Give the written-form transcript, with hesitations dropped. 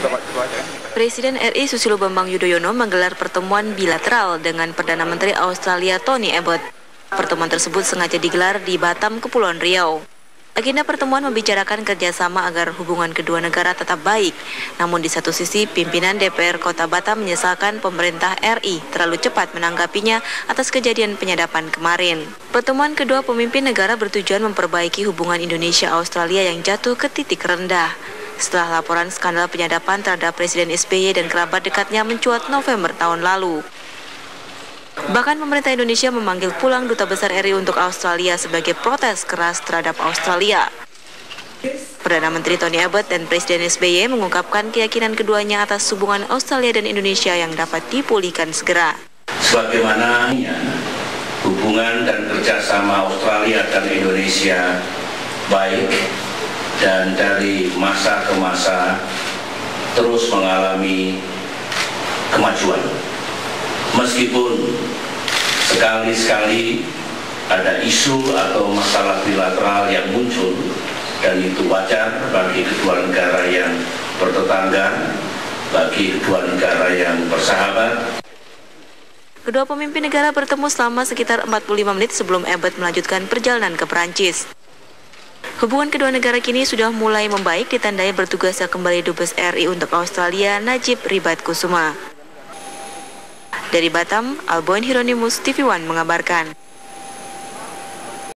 Presiden RI Susilo Bambang Yudhoyono menggelar pertemuan bilateral dengan Perdana Menteri Australia Tony Abbott. Pertemuan tersebut sengaja digelar di Batam, Kepulauan Riau. Agenda pertemuan membicarakan kerjasama agar hubungan kedua negara tetap baik. Namun di satu sisi, pimpinan DPR Kota Batam menyesalkan pemerintah RI terlalu cepat menanggapinya atas kejadian penyadapan kemarin. Pertemuan kedua pemimpin negara bertujuan memperbaiki hubungan Indonesia-Australia yang jatuh ke titik rendah. Setelah laporan skandal penyadapan terhadap Presiden SBY dan kerabat dekatnya mencuat November tahun lalu. Bahkan pemerintah Indonesia memanggil pulang Duta Besar RI untuk Australia sebagai protes keras terhadap Australia. Perdana Menteri Tony Abbott dan Presiden SBY mengungkapkan keyakinan keduanya atas hubungan Australia dan Indonesia yang dapat dipulihkan segera. Sebagaimana hubungan dan kerjasama Australia dan Indonesia baik dan dari masa ke masa terus mengalami kemajuan. Meskipun sekali-sekali ada isu atau masalah bilateral yang muncul, dan itu wajar bagi kedua negara yang bertetangga, bagi kedua negara yang bersahabat. Kedua pemimpin negara bertemu selama sekitar 45 menit sebelum Abbott melanjutkan perjalanan ke Perancis. Hubungan kedua negara kini sudah mulai membaik ditandai bertugasnya kembali Dubes RI untuk Australia Najib Ribat Kusuma. Dari Batam, Alboin Hieronymus, TV One mengabarkan.